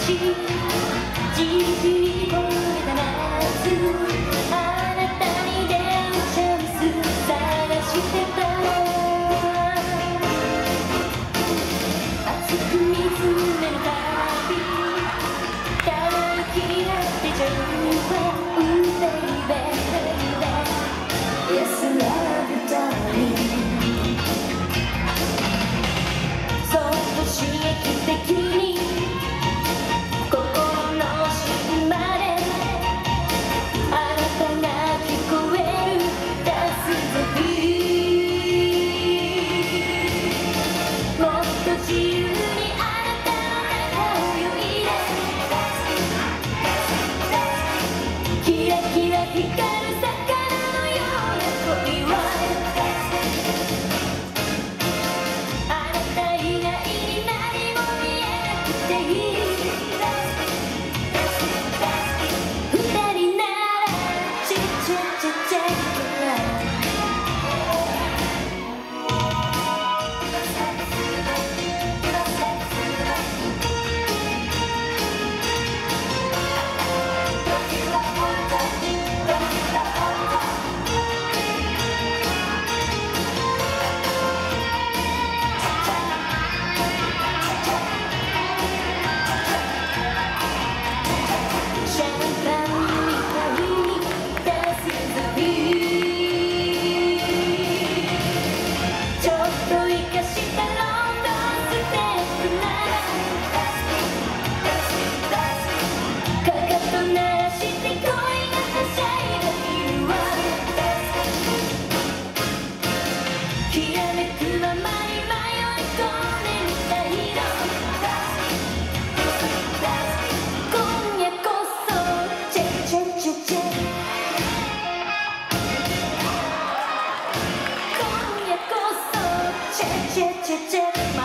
しじりこれた夏あなたに出会うチャンス探してた熱く見つめるたびただ気になってちゃうBaby Yes, love you, darling そっと刺激的に心の芯まであなたが聞こえる That's the beat もっと自由にあなたの中を泳いでキラキラ光る魚のような恋はあなた以外に何も見えなくていい二人ならちっちゃちゃちゃチェチェチェチェ